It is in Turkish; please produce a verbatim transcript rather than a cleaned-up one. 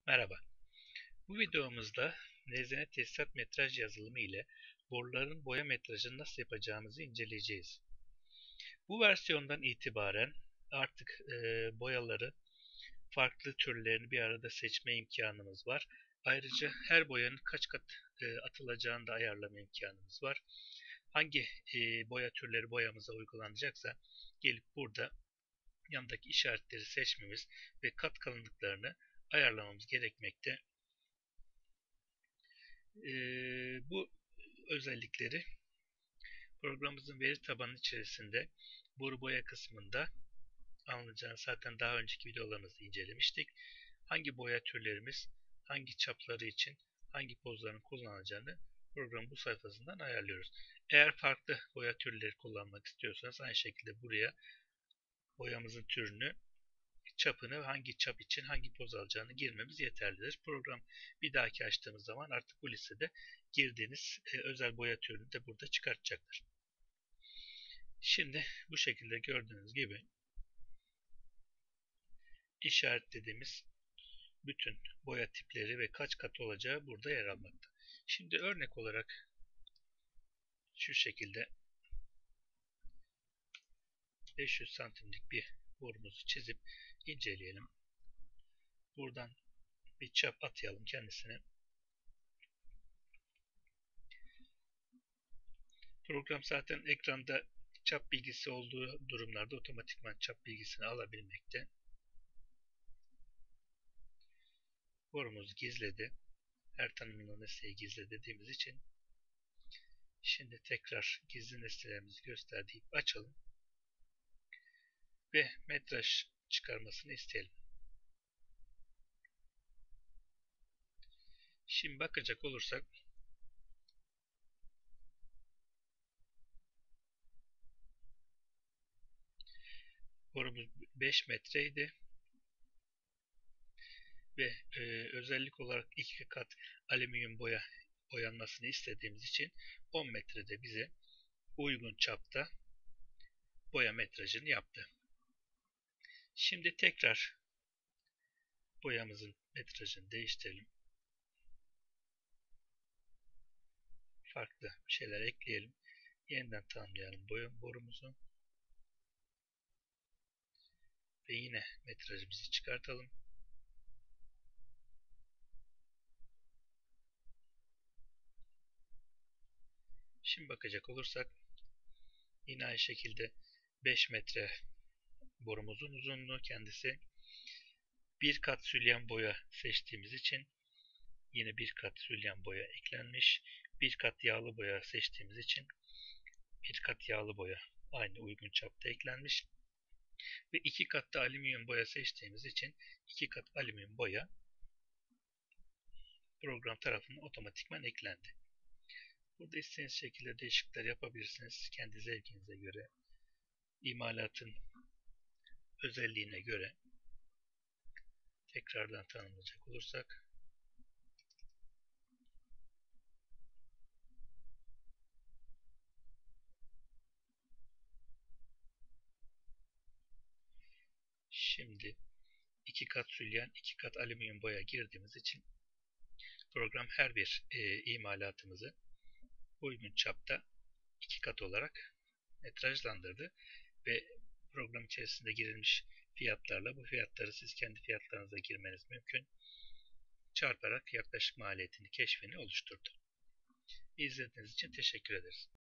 Merhaba. Bu videomuzda nezene tesisat metraj yazılımı ile boruların boya metrajını nasıl yapacağımızı inceleyeceğiz. Bu versiyondan itibaren artık e, boyaları farklı türlerini bir arada seçme imkanımız var. Ayrıca her boyanın kaç kat e, atılacağını da ayarlama imkanımız var. Hangi e, boya türleri boyamıza uygulanacaksa gelip burada yanındaki işaretleri seçmemiz ve kat kalınlıklarını ayarlamamız gerekmekte. Ee, bu özellikleri programımızın veri tabanı içerisinde boru boya kısmında anlayacağınız zaten daha önceki videolarımızda incelemiştik. Hangi boya türlerimiz hangi çapları için hangi pozların kullanılacağını programın bu sayfasından ayarlıyoruz. Eğer farklı boya türleri kullanmak istiyorsanız aynı şekilde buraya boyamızın türünü, çapını, hangi çap için hangi poz alacağını girmemiz yeterlidir. Program bir dahaki açtığımız zaman artık bu listede girdiğiniz e, özel boya türünü de burada çıkartacaktır. Şimdi bu şekilde gördüğünüz gibi işaretlediğimiz bütün boya tipleri ve kaç kat olacağı burada yer almakta. Şimdi örnek olarak şu şekilde beş yüz santimlik bir borumuzu çizip inceleyelim. Buradan bir çap atayalım kendisine. Program zaten ekranda çap bilgisi olduğu durumlarda otomatikman çap bilgisini alabilmekte. Borumuz gizledi. Her tanımlı nesneyi gizle dediğimiz için şimdi tekrar gizli nesnelerimizi göster deyip açalım ve metraj çıkarmasını isteyelim. Şimdi bakacak olursak borumuz beş metreydi ve e, özellik olarak iki kat alüminyum boya boyanmasını istediğimiz için on metrede bize uygun çapta boya metrajını yaptı. Şimdi tekrar boyamızın metrajını değiştirelim. Farklı şeyler ekleyelim. Yeniden tanımlayalım boya borumuzu. Ve yine metrajımızı çıkartalım. Şimdi bakacak olursak yine aynı şekilde beş metre borumuzun uzunluğu kendisi. Bir kat sülyen boya seçtiğimiz için yine bir kat sülyen boya eklenmiş. Bir kat yağlı boya seçtiğimiz için bir kat yağlı boya aynı uygun çapta eklenmiş. Ve iki katta alüminyum boya seçtiğimiz için iki kat alüminyum boya program tarafından otomatikman eklendi. Burada istediğiniz şekilde değişiklikler yapabilirsiniz. Kendi zevkinize göre, imalatın özelliğine göre. Tekrardan tanımlayacak olursak şimdi iki kat sülyen, iki kat alüminyum boya girdiğimiz için program her bir e, imalatımızı uygun çapta iki kat olarak metrajlandırdı ve program içerisinde girilmiş fiyatlarla bu fiyatları siz kendi fiyatlarınıza girmeniz mümkün. Çarparak yaklaşık maliyetini, keşfini oluşturdu. İzlediğiniz için teşekkür ederiz.